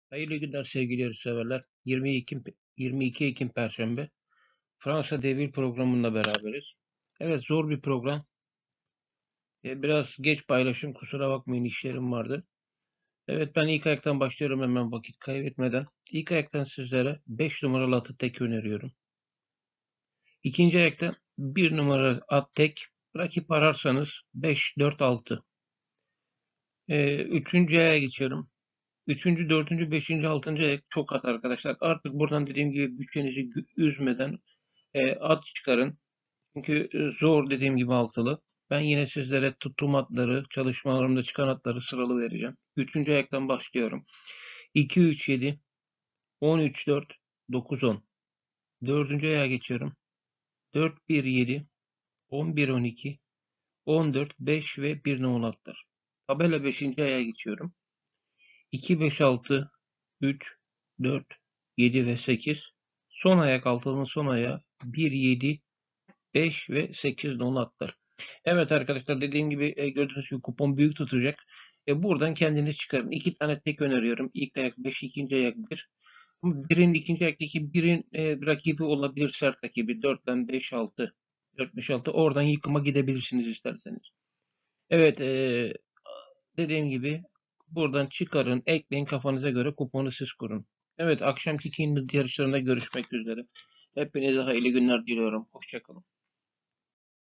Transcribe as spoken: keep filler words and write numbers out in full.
Hayırlı günler sevgili yarışseverler. yirmi iki, yirmi iki Ekim Perşembe. Fransa Devir programında beraberiz. Evet, zor bir program. E, biraz geç paylaşım, kusura bakmayın, işlerim vardı. Evet, ben ilk ayaktan başlıyorum hemen vakit kaybetmeden. İlk ayaktan sizlere beş numaralı atı tek öneriyorum. İkinci ayakta bir numara at tek. Rakip ararsanız beş, dört, altı. E, üçüncü aya geçiyorum. Üçüncü, dördüncü, beşinci, altıncı ayak çok at arkadaşlar. Artık buradan dediğim gibi bütçenizi gü- üzmeden e, at çıkarın. Çünkü e, zor dediğim gibi altılı. Ben yine sizlere tuttuğum atları, çalışmalarımda çıkan atları sıralı vereceğim. Üçüncü ayaktan başlıyorum. iki, üç, yedi, on, üç, dört, dokuz, on. Dördüncü ayağa geçiyorum. dört, bir, yedi, on bir, on iki, on dört, beş ve bir numaralı atlar. Tabela beşinci ayağa geçiyorum. iki, beş, altı, üç, dört, yedi ve sekiz. Son ayak altının son ayağı bir, yedi, beş ve sekiz nolu atlar. Evet arkadaşlar, dediğim gibi e, gördüğünüz gibi kupon büyük tutacak. E, buradan kendiniz çıkarın. İki tane tek öneriyorum. İlk ayak beş, ikinci ayak bir. Ama birin ikinci ayaktaki birin e, rakibi olabilir, sert rakibi. dörtten beş, altı. dört, beş, altı. Oradan yıkıma gidebilirsiniz isterseniz. Evet, e, dediğim gibi buradan çıkarın, ekleyin, kafanıza göre kuponu siz kurun. Evet, akşamki Kindle yarışlarında görüşmek üzere. Hepinize hayırlı günler diliyorum. Hoşçakalın.